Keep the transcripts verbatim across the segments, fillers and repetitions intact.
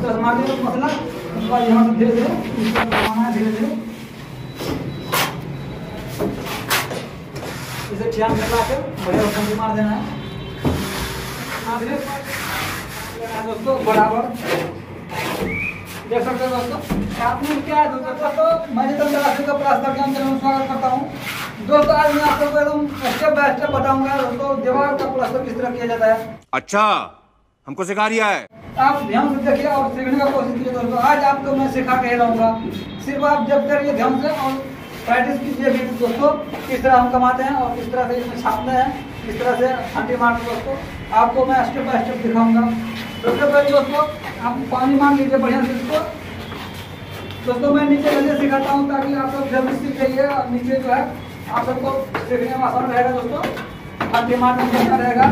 तरह मार दिया मसला। उसके बाद यहाँ से धीरे धीरे इस तरह घुमाना है, धीरे धीरे इसे ध्यान में ला के बढ़िया फंदी मार देना है। दोस्तों बराबर देख सकते हो दोस्तों। आपने क्या है दोस्तों, मैं जितना राशि का प्लास्टर ज्ञान चैनल में स्वागत करता हूँ दोस्तों। आज मैं आप लोगों को एकदम स्टेप बाय स्टेप बताऊंगा दोस्तों दीवार का प्लास्टर किस तरह किया जाता है। अच्छा, हमको सिखा रिया है। आप ध्यान से देखिए और सीखने का कोशिश कीजिए दोस्तों। आज आपको मैं सिखा के रहूंगा, सिर्फ आप जब करिए ध्यान से और प्रैक्टिस कीजिए भी दोस्तों। किस तरह हम कमाते हैं और किस तरह से इसमें छापते हैं, किस तरह से फंडी मारते दोस्तों, आपको मैं स्टेप बाय स्टेप दिखाऊंगा। सबसे पहले दोस्तों आप पानी मान लीजिए बढ़िया से इसको दोस्तों। मैं नीचे कैसे सिखाता हूँ ताकि आप लोग जल्दी सीख जाइए और नीचे जो है आप सबको सीखने में आसान रहेगा दोस्तों, फंडी मारने में अच्छा रहेगा।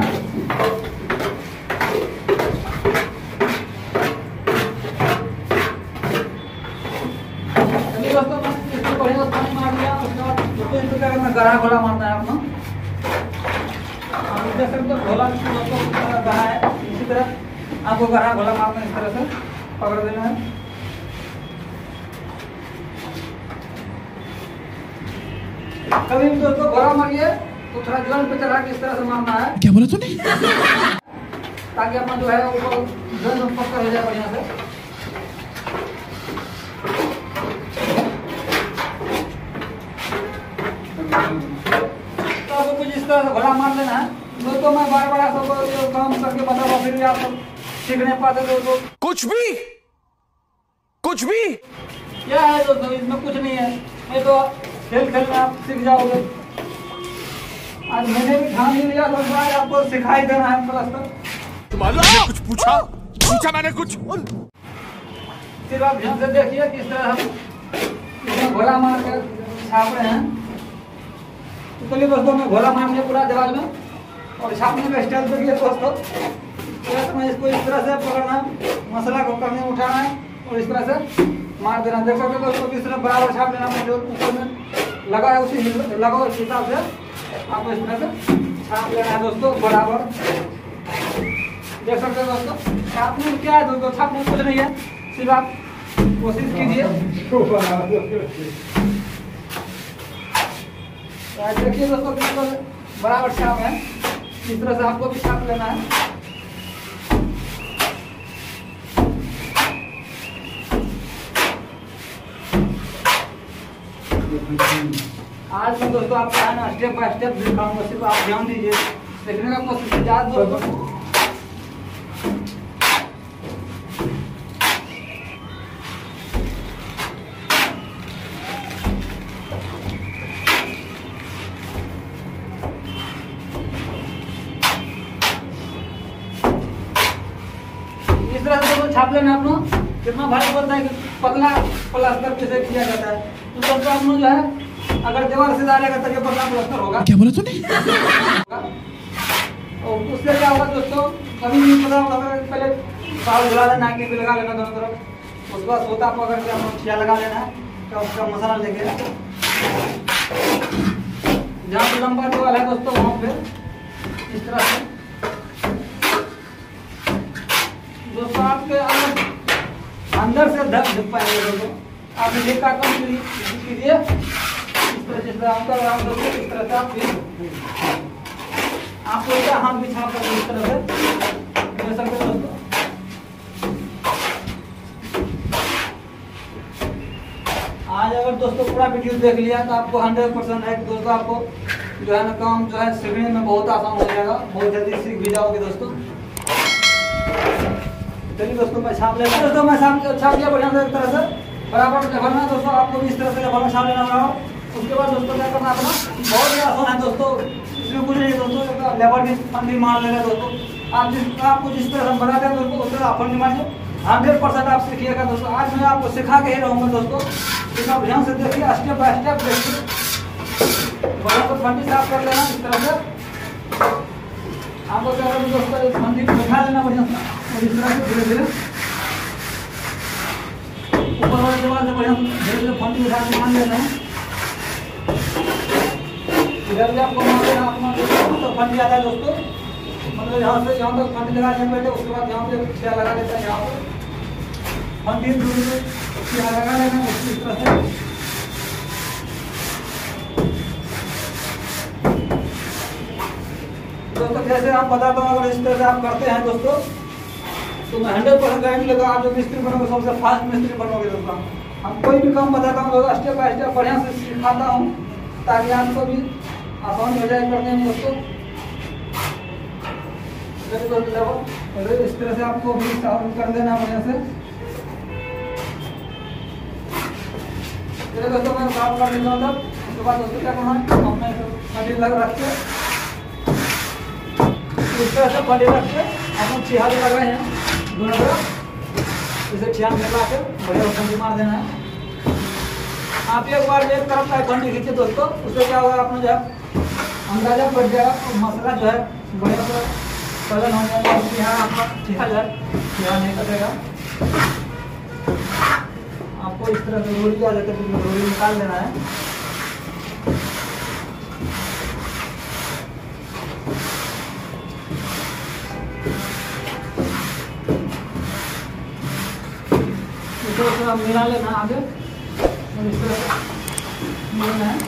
दोस्तों मैं इसको बढ़िया पानी मार लिया। उसके बाद दोस्तों इस प्रकार में गहरा घोला मारना है अपना। आप देख सकते हो घोला दोस्तों गहरा है, इसी तरह आपको गहरा घोला मारना है। इस तरह से पकड़ देना है। कभी भी दोस्तों घोला मारिए तो थोड़ा जलन पे चढ़ा के इस तरह से मारना है। क्या बोला तूने? ताकि अपना जो है वो जलन पक्का हो जाए बढ़िया से। तो आपको कुछ इस तरह से घोला मार लेना है दोस्तों। मैं बार बार आपको काम करके बताऊंगा, फिर भी आप सब सीख नहीं पाते दोस्तों। कुछ भी कुछ भी क्या है दोस्तों, इसमें कुछ नहीं है। ये तो खेल खेल में आप सीख जाओगे। आज मैंने भी ध्यान नहीं दिया तो आज आपको सिखाई देना है प्लास्टर। मैंने कुछ पूछा पूछा मैंने कुछ। सिर्फ आप ध्यान से देखिए किस तरह हम इसमें घोला मार कर छाप रहे हैं। तो चलिए दोस्तों मैं घोला मार लिया पूरा दीवार में और छापने का स्टाइल देखिए दोस्तों। मैं इसको इस तरह से पकड़ना, मसला को करने में उठाना है और इस तरह से मार देना। देख सकते हो दोस्तों किस तरह बराबर छाप लेना है। जो ऊपर में लगा है उसी लगा उस हिसाब से आपको इस तरह से छाप लेना है दोस्तों बराबर। देख सकते हो दोस्तों छापने में क्या है दोस्तों, छापने में कुछ नहीं है, सिर्फ आप कोशिश कीजिए। देखिए दोस्तों किस बराबर छाप है, इस तरह से आपको भी छाप लेना है। आज मैं दोस्तों आपको है ना स्टेप बाय स्टेप दिखाऊंगा, सिर्फ आप ध्यान दीजिए, देखने का कोशिश कीजिए दोस्तों। इस तरह से तो छाप लेना अपना। कितना भारी बोलता है कि पतला प्लास्टर कैसे किया जाता है। तो दोस्तों आप जो है अगर दीवार से डालेगा तब ये पतला प्लास्टर होगा। क्या बोला तूने? और उससे क्या होगा दोस्तों, कभी भी पता होगा पहले बाल धुला लेना, नाक में लगा लेना दोनों तरफ। उसके बाद सोता पकड़ के हम खिया लगा लेना है। तो उसका मसाला लेके जहाँ पे लंबा दीवार है दोस्तों वहाँ पे इस तरह से दोस्तों आपके अंदर अंदर से धक धक पाएंगे दोस्तों। आप ये का काम कीजिए इस तरह जिस तरह आपका आराम दोस्तों। इस तरह से आप आपको इसका हाथ भी छाप कर इस तरह से दे सकते हो दोस्तों। आज अगर दोस्तों पूरा वीडियो देख लिया तो आपको हंड्रेड परसेंट है दोस्तों, आपको जो है ना काम जो है सीखने में बहुत आसान हो जाएगा, बहुत जल्दी सीख भी जाओगे दोस्तों। चलिए दोस्तों मैं छाप लेता हूं दोस्तों। मैं छाप छाप लिया बढ़िया से एक तरह से बराबर लेवल दोस्तों। आपको भी इस तरह से लेवल में छाप लेना होगा। उसके बाद दोस्तों क्या करना अपना बहुत ही आसान है दोस्तों, इसमें कुछ नहीं दोस्तों। लेवल भी फंडी मार लेगा दोस्तों। आप जिस आपको जिस तरह हम बनाते हैं दोस्तों उस तरह आप फंडी मारिए, हंड्रेड परसेंट आप सीखिएगा दोस्तों। आज मैं आपको सिखा के ही रहूँगा दोस्तों। इस आप ध्यान से देखिए, स्टेप बाय स्टेप देखिए। बराबर फंडी साफ कर लेना इस तरह से। आपको क्या करना दोस्तों, फंडी उठा लेना बढ़िया और इस तरह से धीरे धीरे ऊपर वाले दीवार से बढ़िया धीरे धीरे फंडी उठा के मान लेना है। इधर भी आपको मान लेना अपना तो फंडी आता है दोस्तों। मतलब यहाँ से यहाँ तक फंडी लगा लेना पहले, उसके बाद यहाँ पे खिया लगा लेता है यहाँ पे। फंडी दूर में यहाँ लगा लेना इस तरह से। दोस्तों जैसे आप बताता हूँ, अगर इस तरह से आप करते हैं दोस्तों तो मैं हंड्रेड परसेंट गारंटी लेता हूँ आप जो मिस्त्री बनोगे सबसे फास्ट मिस्त्री बनोगे दोस्तों। हम कोई भी काम बताता हूँ दोस्तों, स्टेप बाय स्टेप बढ़िया से सिखाता हूँ ताकि आपको भी आसान हो जाए करने में दोस्तों। इस तरह से आपको भी कर देना बढ़िया से। चलिए दोस्तों मैं काम कर लेता हूँ, तब उसके बाद दोस्तों क्या करना है, अपने फंडी लग रख के इस तरह से फंडी रख के अपन छिहारे लगाए हैं दोनों तरफ, इसे छियान मिला के बढ़िया फंडी मार देना है। आप एक बार एक तरफ का फंडी खींचे दोस्तों, उससे क्या होगा अपना जो है अंदाजा पड़ जाएगा और मसला जो है बढ़िया से पलन हो जाएगा। यहाँ आपका छिहा जो है छिहा नहीं कटेगा। आपको इस तरह से रोली आ जाता है, रोली निकाल देना है। थोड़ा मिला लेना आगे और इस तरह से मिलाना है।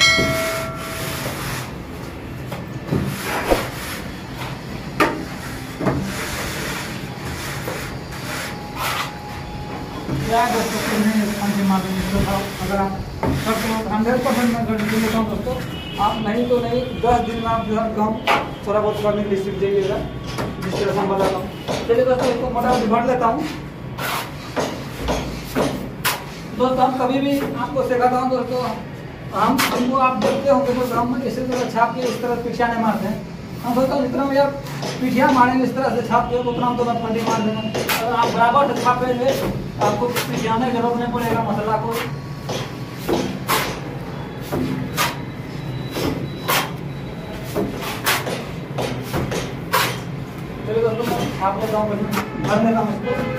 क्या दोस्तों फंडी मार देंगे अगर आप करते हो हंड्रेड परसेंट मैं गारंटी देता हूँ दोस्तों। आप नहीं तो नहीं दस दिन में आप जो है काम थोड़ा बहुत करने के लिए सीख जाइएगा जिस तरह से हम बताता हूँ। चलिए दोस्तों इसको मोटामोटी भर लेता हूँ दोस्तों। हम कभी भी आपको सिखाता हूँ दोस्तों, हम हमको आप देखते होंगे दोस्तों, हम इसी तरह छाप के इस तरह पीछिया नहीं मारते हैं। हम दोस्तों जितना भी आप पीठिया मारेंगे इस तरह से छाप के उतना हम तो मैं फंडी मार देंगे। अगर आप बराबर से छापेंगे आपको पीछियाने की जरूरत नहीं पड़ेगा मसला को। चलिए दोस्तों मैं छाप लेता हूँ, भर लेता हूँ इसको।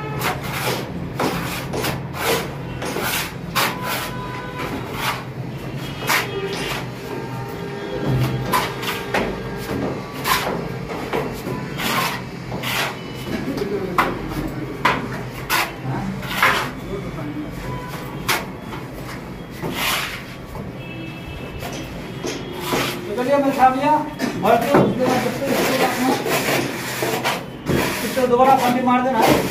चलिए मैं छाप लिया भर के उसके बाद इसको दोबारा फंडी मार देना है।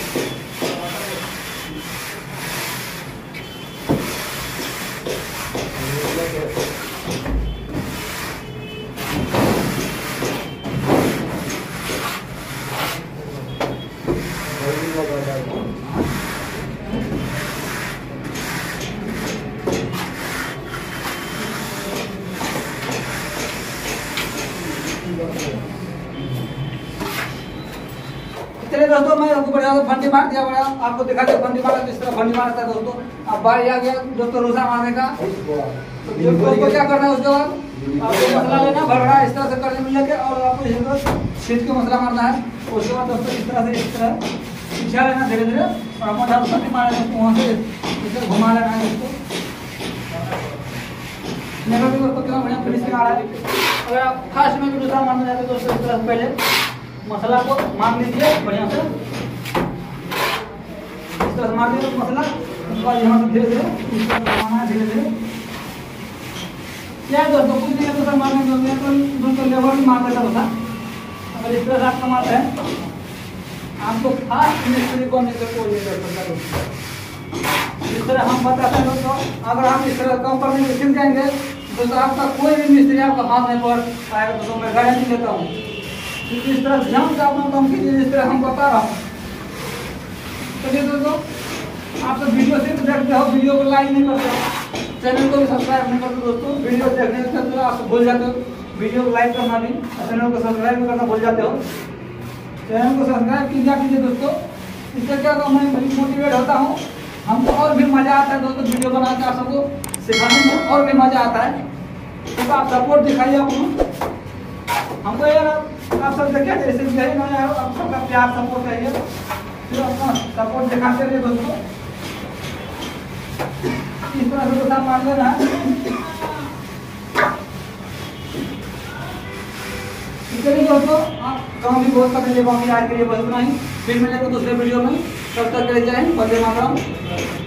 चलिए दोस्तों मैं आपको बढ़िया से फंडी मार दिया, बड़ा आपको दिखा दिया फंडी मारा किस तरह फंडी मारता है दोस्तों। अब बारी आ गया दोस्तों रोजा मारने का। तो दोस्तों क्या करना है उसके बाद आपको मसला लेना भर रहा है इस तरह से करने मिलने के और आपको इसको सीट के मसला मारना है। उसके बाद दोस्तों इस तरह से इस तरह पीछा लेना धीरे धीरे और अपना ढाल फंडी मारना है, वहाँ से इसे घुमा लेना है इसको। मेरा भी दोस्तों कितना बढ़िया फिनिशिंग आ रहा है। अगर आप फास्ट में भी दूसरा मारना चाहते हैं दोस्तों इस तरह से पहले मसला को मार लीजिए बढ़िया से, इस तरह से मार दिया मसला। उसके बाद यहाँ से धीरे धीरे इस तरह घुमाना है धीरे धीरे। क्या दोस्तों कुछ नहीं है दोस्तों मारने में तो दोस्तों लेबर भी मार देता होता। अगर इस तरह से आप कमाते हैं आपको फास्ट मिस्त्री को नहीं कोई नहीं कर सकता दोस्तों। इस तरह हम बताते हैं दोस्तों, अगर हम इस तरह कम करने में सीख जाएंगे दोस्तों आपका कोई भी मिस्त्री आपका हाथ नहीं पड़ पाएगा दोस्तों, मैं गारंटी देता हूँ। इस तरह ध्यान से अपना काम कीजिए जिस तरह हम बता रहा हूँ। चलिए दोस्तों आप तो वीडियो सिर्फ देखते हो, वीडियो को लाइक नहीं करते हो, चैनल को भी सब्सक्राइब नहीं करते दोस्तों। वीडियो देखने के बाद आप भूल जाते हो वीडियो को लाइक करना भी, चैनल को सब्सक्राइब भी करना भूल जाते हो। चैनल को सब्सक्राइब कीजिए कीजिए दोस्तों, इससे क्या होगा मैं मोटिवेट होता हूँ, हमको और भी मजा आता है दोस्तों वीडियो बना के आप सबको सिखाने में और भी मजा आता है। तो आप सपोर्ट दिखाइए आपको, हमको यार आप सब देखिए जैसे यही ना यार आप सबका प्यार सपोर्ट है, फिर अपना सपोर्ट दिखाते रहिए दोस्तों। इस तरह से दोस्तों मान लेना है। चलिए दोस्तों आप काम भी बहुत कर लीजिए, बाकी आज के लिए बस इतना ही, फिर मिलेंगे दूसरे वीडियो में। तब तक के लिए जय हिंद, वंदे मातरम।